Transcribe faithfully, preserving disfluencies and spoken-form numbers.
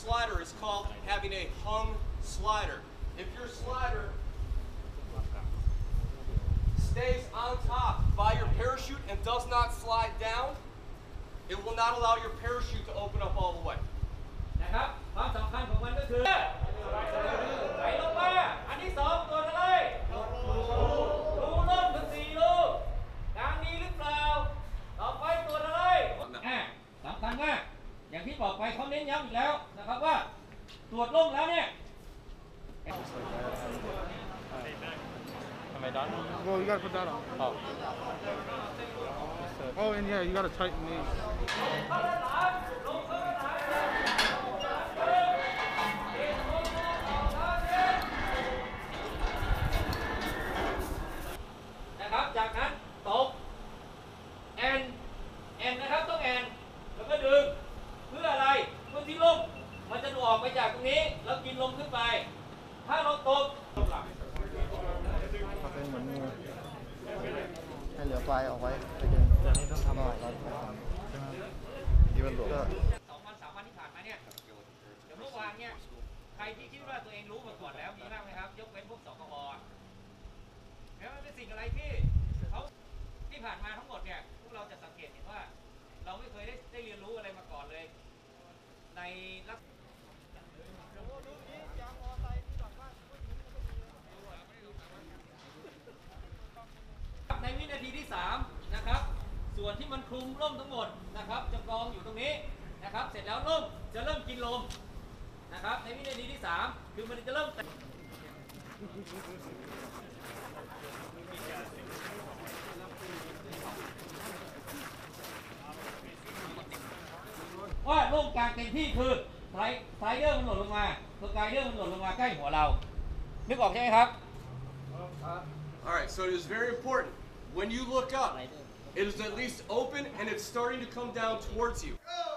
slider is called having a hung slider. If your slider stays on top by your parachute and does not slide down, it will not allow your parachute to open up all the way. นะครับความสำคัญของมันก็คือไหลลงมาอันที่สองตัวอะไรรูล่มถึงสี่รูกลางนี้หรือเปล่าต่อไปตัวอะไรอ่าสำคัญมากอย่างที่บอกไปเขาเน้นย้ำอีกแล้วนะครับว่าตรวจล่มแล้วเนี่ย Am I done? Well, you gotta put that on. Oh. Oh, and yeah, you gotta tighten these. นะครับจากนั้นตกแอนแอนนะครับต้องแอนแล้วก็ดึงเพื่ออะไรเพื่อที่ลมมันจะดูออกไปจากตรงนี้แล้วกินลมขึ้นไปถ้าเราตกเป็นเหมือนงูให้เหลือปลายออกไว้ไปดึงตัวนี้ต้องทำก่อนใช่ไหมที่มันหลวมสองวันสามวันที่ผ่านมาเนี่ยเดี๋ยวเมื่อวานเนี่ยใครที่คิดว่าตัวเองรู้มาก่อนแล้วมีบ้างไหมครับยกเว้นพวกสกบแล้วมันเป็นสิ่งอะไรที่เขาที่ผ่านมาทั้งหมดเนี่ยพวกเราจะสังเกตเห็นว่าเราไม่เคยได้ได้เรียนรู้อะไรมาก่อนเลยในลักษณะในวินาทีที่สามนะครับส่วนที่มันคลุมร่มทั้งหมดนะครับจะกองอยู่ตรงนี้นะครับเสร็จแล้วร่มจะเริ่มกินลมนะครับในวินาทีที่สามคือมันจะเริ่มว่าร่มกลางเต็มที่คือสไลสไลเดอร์มันหล่นลงมาตัวไกลเดอร์มันหล่นลงมาใกล้หัวเรานึกออกใช่ไหมครับ All right, so it is very important. When you look up, it is at least open and it's starting to come down towards you.